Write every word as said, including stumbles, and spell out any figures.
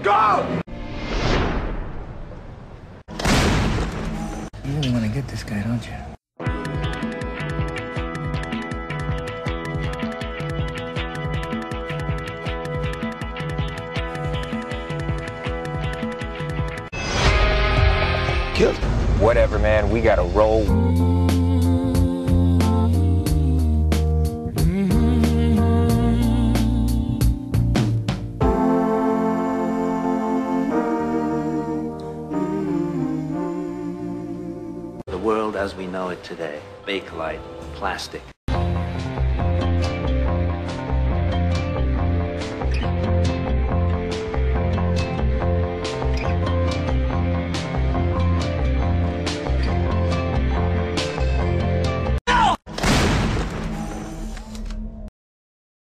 Go! You really want to get this guy, don't you? Killed. Whatever, man. We gotta roll. The world as we know it today, bakelite, plastic,